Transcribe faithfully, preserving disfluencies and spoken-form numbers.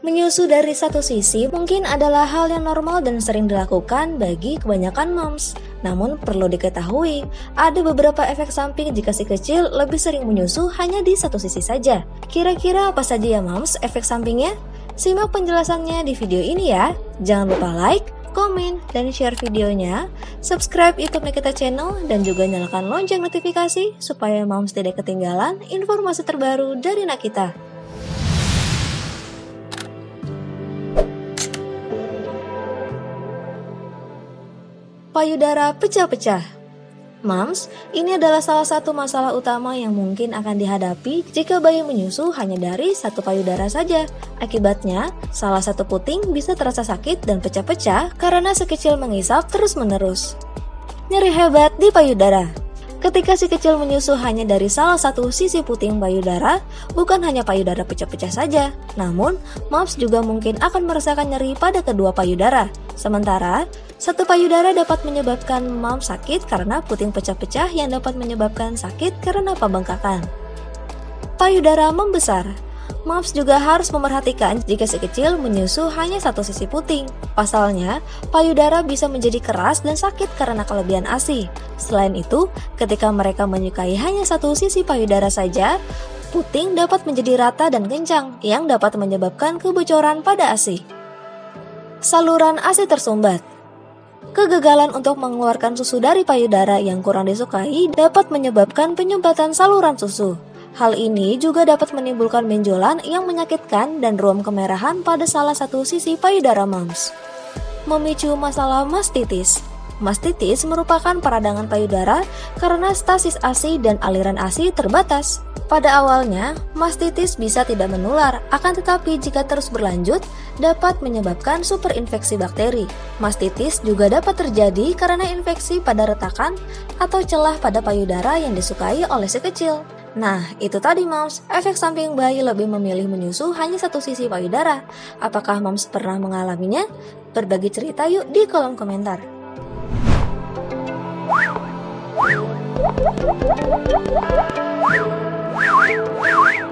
Menyusu dari satu sisi mungkin adalah hal yang normal dan sering dilakukan bagi kebanyakan moms. Namun perlu diketahui, ada beberapa efek samping jika si kecil lebih sering menyusu hanya di satu sisi saja. Kira-kira apa saja ya moms efek sampingnya? Simak penjelasannya di video ini ya. Jangan lupa like, komen, dan share videonya, subscribe YouTube Nikita Channel, dan juga nyalakan lonceng notifikasi supaya moms tidak ketinggalan informasi terbaru dari Nakita. Payudara pecah-pecah. Moms, ini adalah salah satu masalah utama yang mungkin akan dihadapi jika bayi menyusu hanya dari satu payudara saja. Akibatnya, salah satu puting bisa terasa sakit dan pecah-pecah karena si kecil mengisap terus-menerus. Nyeri hebat di payudara. Ketika si kecil menyusu hanya dari salah satu sisi puting payudara, bukan hanya payudara pecah-pecah saja, namun moms juga mungkin akan merasakan nyeri pada kedua payudara. Sementara, satu payudara dapat menyebabkan moms sakit karena puting pecah-pecah yang dapat menyebabkan sakit karena pembengkakan. Payudara membesar. Moms juga harus memerhatikan jika si kecil menyusu hanya satu sisi puting. Pasalnya, payudara bisa menjadi keras dan sakit karena kelebihan A S I. Selain itu, ketika mereka menyukai hanya satu sisi payudara saja, puting dapat menjadi rata dan kencang yang dapat menyebabkan kebocoran pada A S I. Saluran A S I tersumbat. Kegagalan untuk mengeluarkan susu dari payudara yang kurang disukai dapat menyebabkan penyumbatan saluran susu. Hal ini juga dapat menimbulkan benjolan yang menyakitkan dan ruam kemerahan pada salah satu sisi payudara moms. Memicu masalah mastitis. Mastitis merupakan peradangan payudara karena stasis A S I dan aliran A S I terbatas. Pada awalnya, mastitis bisa tidak menular, akan tetapi jika terus berlanjut, dapat menyebabkan superinfeksi bakteri. Mastitis juga dapat terjadi karena infeksi pada retakan atau celah pada payudara yang disukai oleh si kecil. Nah, itu tadi moms, efek samping bayi lebih memilih menyusu hanya satu sisi payudara. Apakah moms pernah mengalaminya? Berbagi cerita yuk di kolom komentar. Wow.